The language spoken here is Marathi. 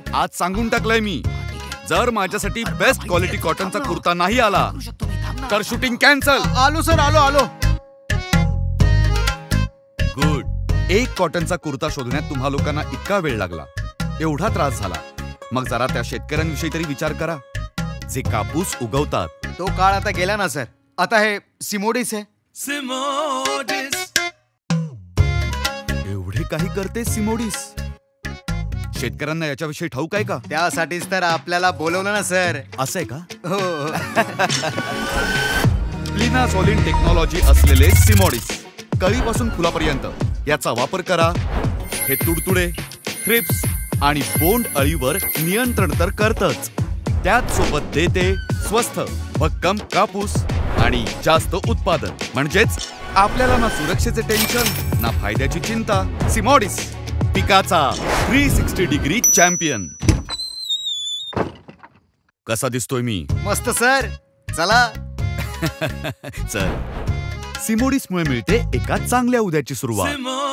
आज सांगून टाकलंय मी, जर माझ्यासाठी बेस्ट क्वालिटी कॉटनचा कुर्ता नाही आला तर शूटिंग कॅन्सल. आलो सर, आलो. गुड. एक कॉटनचा कुर्ता शोधण्यात तुम्हा लोकांना इतका वेळ लागला, एवढा त्रास झाला. मग जरा त्या शेतकऱ्यांविषयी तरी विचार करा जे कापूस उगवतात. तो काळ आता गेला ना सर. आता हे सिमोडिस आहे. एवढे काही करते सिमोडिस. शेतकऱ्यांना याच्याविषयी ठाऊक आहे का? त्यासाठीच तर आपल्याला बोलवलं ना सर. असं आहे का? हो. क्लिनाझोलिन टेक्नॉलॉजी असलेले सिमोडिस, कळीपासून फुलापर्यंत याचा वापर करा. हे तुडतुडे, थ्रिप्स आणि बोंड अळीवर नियंत्रण तर करतच, त्याच सोबत देते स्वस्थ भक्कम कापूस आणि जास्त उत्पादन. म्हणजेच आपल्याला ना सुरक्षेचे टेन्शन ना फायद्याची चिंता. सिमोडिस, पिकाचा 360 डिग्री चॅम्पियन. कसा दिसतोय मी? मस्त सर. चला. चल. सिमोडिसमुळे मिळते एका चांगल्या उद्याची सुरुवात.